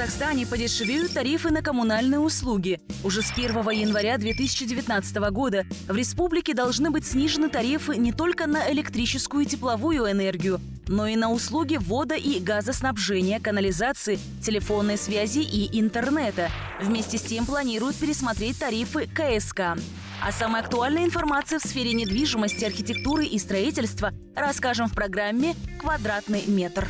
Казахстане подешевеют тарифы на коммунальные услуги. Уже с 1 января 2019 года в республике должны быть снижены тарифы не только на электрическую и тепловую энергию, но и на услуги водо- и газоснабжения, канализации, телефонной связи и интернета. Вместе с тем планируют пересмотреть тарифы КСК. А самая актуальная информация в сфере недвижимости, архитектуры и строительства расскажем в программе «Квадратный метр».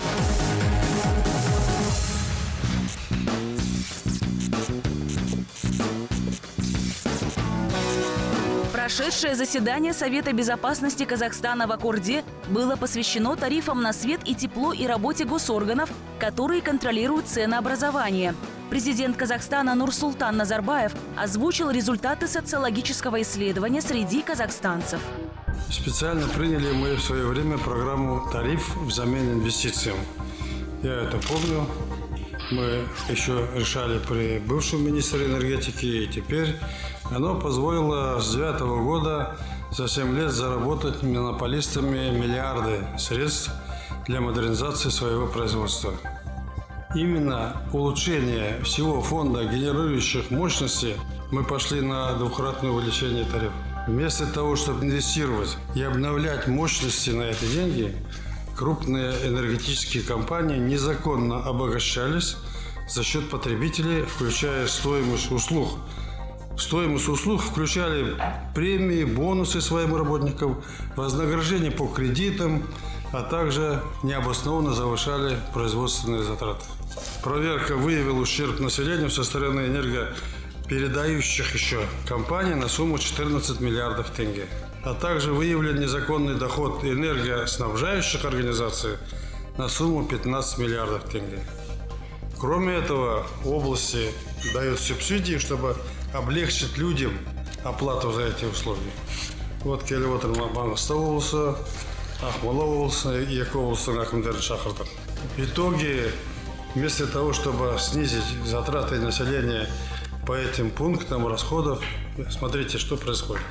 Прошедшее заседание Совета безопасности Казахстана в Аккорде было посвящено тарифам на свет и тепло и работе госорганов, которые контролируют ценообразование. Президент Казахстана Нурсултан Назарбаев озвучил результаты социологического исследования среди казахстанцев. Специально приняли мы в свое время программу «Тариф взамен инвестициям». Я это помню. Мы еще решали при бывшем министре энергетики, и теперь оно позволило с 2009 года за 7 лет заработать монополистами миллиарды средств для модернизации своего производства. Именно улучшение всего фонда генерирующих мощностей мы пошли на двукратное увеличение тарифа. Вместо того, чтобы инвестировать и обновлять мощности на эти деньги, крупные энергетические компании незаконно обогащались за счет потребителей, включая стоимость услуг. В стоимость услуг включали премии, бонусы своим работникам, вознаграждения по кредитам, а также необоснованно завышали производственные затраты. Проверка выявила ущерб населению со стороны энергопередающих еще компаний на сумму 14 миллиардов тенге. А также выявлен незаконный доход энергоснабжающих организаций на сумму 15 миллиардов тенге. Кроме этого, области дают субсидии, чтобы облегчить людям оплату за эти услуги. Вот Келевотр Мабанста облысы, Ахмола облысы и Яко облысы Ахмедер Шахарда. В итоге, вместо того, чтобы снизить затраты населения по этим пунктам расходов, смотрите, что происходит.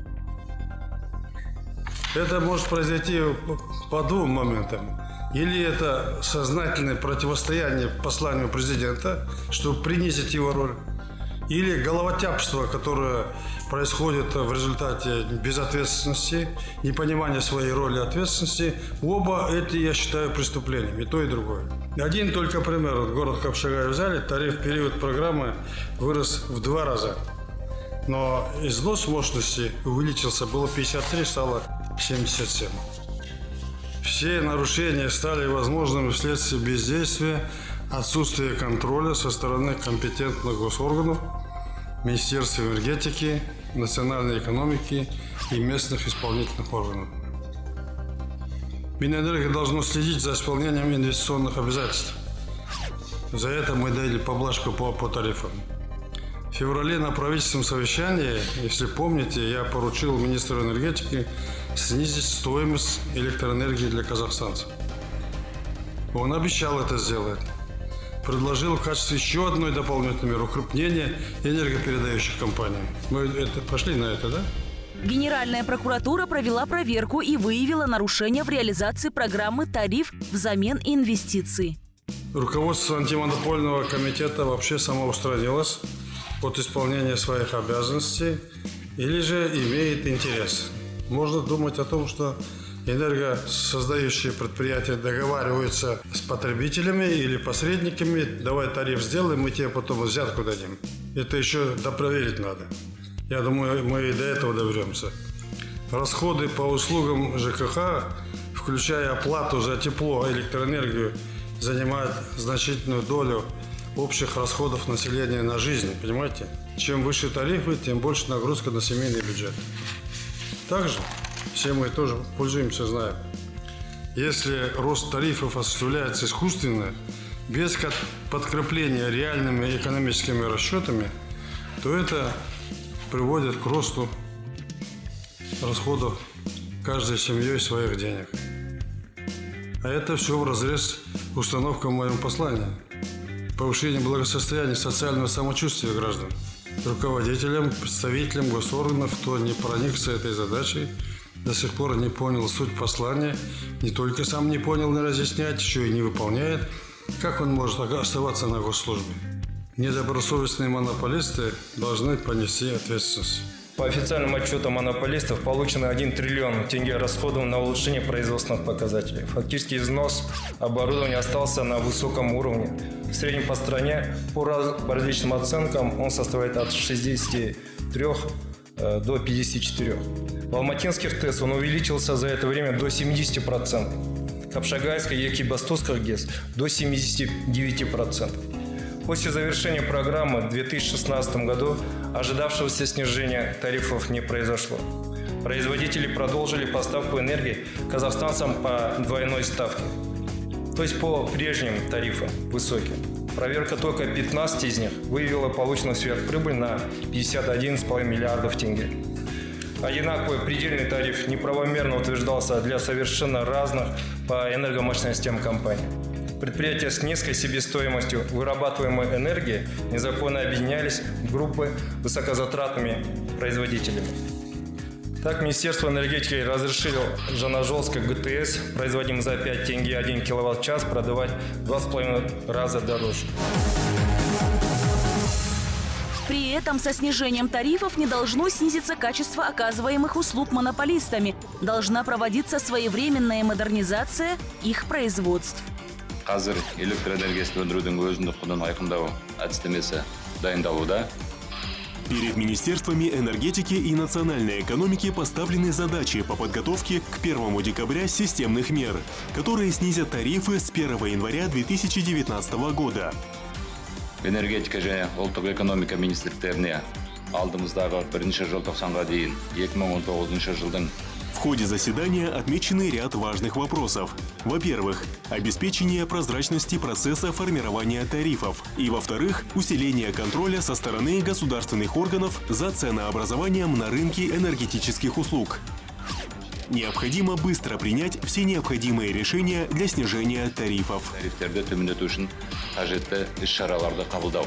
Это может произойти по двум моментам. Или это сознательное противостояние посланию президента, чтобы принизить его роль, или головотяпство, которое происходит в результате безответственности, непонимания своей роли и ответственности. Оба эти, я считаю, преступлением, и то, и другое. Один только пример. Вот город Капшагай взяли, тариф в период программы вырос в 2 раза. Но износ мощности увеличился, было 53, стало 77. Все нарушения стали возможными вследствие бездействия, отсутствия контроля со стороны компетентных госорганов, Министерства энергетики, национальной экономики и местных исполнительных органов. Минэнерго должно следить за исполнением инвестиционных обязательств. За это мы дали поблажку по тарифам. В феврале на правительственном совещании, если помните, я поручил министру энергетики снизить стоимость электроэнергии для казахстанцев. Он обещал это сделать. Предложил в качестве еще одной дополнительной меры укрупнение энергопередающих компаний. Мы пошли на это, да? Генеральная прокуратура провела проверку и выявила нарушения в реализации программы «Тариф взамен инвестиций». Руководство антимонопольного комитета вообще самоустранилось от исполнения своих обязанностей или же имеет интерес. Можно думать о том, что энергосоздающие предприятия договариваются с потребителями или посредниками. Давай тариф сделаем, мы тебе потом взятку дадим. Это еще допроверить надо. Я думаю, мы и до этого доберемся. Расходы по услугам ЖКХ, включая оплату за тепло, электроэнергию, занимают значительную долю общих расходов населения на жизнь, понимаете? Чем выше тарифы, тем больше нагрузка на семейный бюджет. Также все мы тоже пользуемся, знаем. Если рост тарифов осуществляется искусственно, без подкрепления реальными экономическими расчетами, то это приводит к росту расходов каждой семьей своих денег. А это все вразрез установкам в моем послании. Повышение благосостояния и социального самочувствия граждан. Руководителям, представителям госорганов, кто не проникся этой задачей, до сих пор не понял суть послания, не только сам не понял, не разъясняет, еще и не выполняет, Как он может оставаться на госслужбе? Недобросовестные монополисты должны понести ответственность. По официальным отчетам монополистов получено 1 триллион тенге расходов на улучшение производственных показателей. Фактически износ оборудования остался на высоком уровне. В среднем по стране, по различным оценкам, он составляет от 63 до 54. В алматинских ТЭС он увеличился за это время до 70%. Капшагайской и Екибастузской ГЭС до 79%. После завершения программы в 2016 году ожидавшегося снижения тарифов не произошло. Производители продолжили поставку энергии казахстанцам по двойной ставке, то есть по прежним тарифам высоким. Проверка только 15 из них выявила полученную сверхприбыль на 51,5 миллиардов тенге. Одинаковый предельный тариф неправомерно утверждался для совершенно разных по энергомощностям компаний. Предприятия с низкой себестоимостью вырабатываемой энергии незаконно объединялись в группы высокозатратными производителями. Так, Министерство энергетики разрешило Жанажолской ГТС, производимый за 5 тенге 1 киловатт-час, продавать 2,5 раза дороже. При этом со снижением тарифов не должно снизиться качество оказываемых услуг монополистами. Должна проводиться своевременная модернизация их производств. Қазір электроэнергиясын өндірудің өзіндік құнын айқындау әдістемесі дайындалуда. Перед Министерствами энергетики и национальной экономики поставлены задачи по подготовке к 1 декабря системных мер, которые снизят тарифы с 1 января 2019 года. Энергетика және ұлттық экономика министрліктеріне алдымыздағы 1 желтоқсанға дейін 2019 жылдың. В ходе заседания отмечены ряд важных вопросов. Во-первых, обеспечение прозрачности процесса формирования тарифов. И, во-вторых, усиление контроля со стороны государственных органов за ценообразованием на рынке энергетических услуг. Необходимо быстро принять все необходимые решения для снижения тарифов. Тарифтерді төмендету үшін қажетті іс-шараларды қабылдау.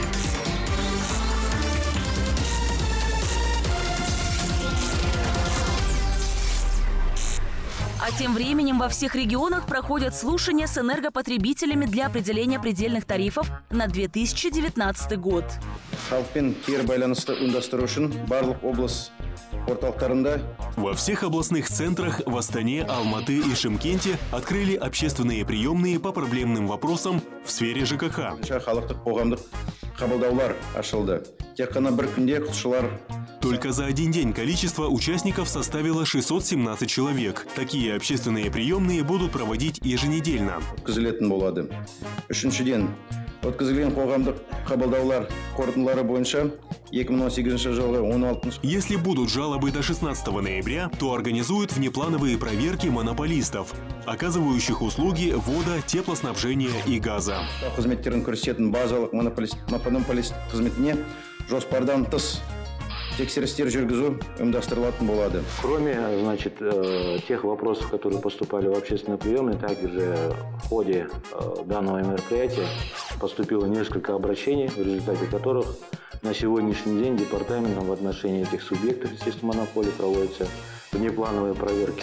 А тем временем во всех регионах проходят слушания с энергопотребителями для определения предельных тарифов на 2019 год. Во всех областных центрах в Астане, Алматы и Шымкенте открыли общественные приемные по проблемным вопросам в сфере ЖКХ. Только за один день количество участников составило 617 человек. Такие общественные приемные будут проводить еженедельно. Если будут жалобы до 16 ноября, то организуют внеплановые проверки монополистов, оказывающих услуги вода, теплоснабжения и газа. Кроме, тех вопросов, которые поступали в общественные приемы, также в ходе данного мероприятия поступило несколько обращений, в результате которых на сегодняшний день департаментом в отношении этих субъектов, естественно, монополии проводятся внеплановые проверки.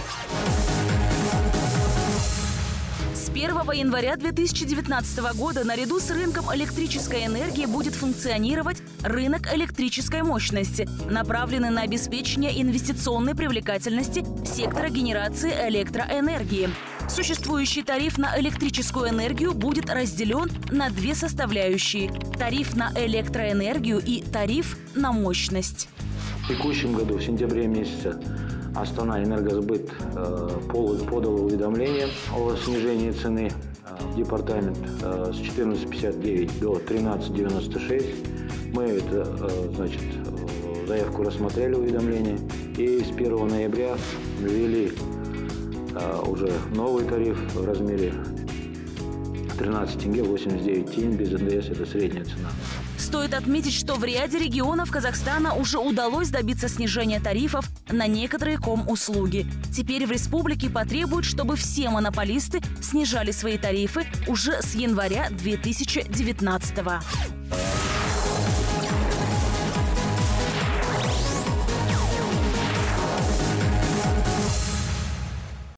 С 1 января 2019 года наряду с рынком электрической энергии будет функционировать рынок электрической мощности, направленный на обеспечение инвестиционной привлекательности сектора генерации электроэнергии. Существующий тариф на электрическую энергию будет разделен на две составляющие – тариф на электроэнергию и тариф на мощность. В текущем году, в сентябре месяце, Астана Энергосбыт подала уведомление о снижении цены в департамент с 14,59 до 13,96. Мы заявку рассмотрели, уведомление, и с 1 ноября ввели уже новый тариф в размере 13 тенге 89 тень без НДС, это средняя цена. Стоит отметить, что в ряде регионов Казахстана уже удалось добиться снижения тарифов на некоторые ком-услуги. Теперь в республике потребуют, чтобы все монополисты снижали свои тарифы уже с января 2019 года.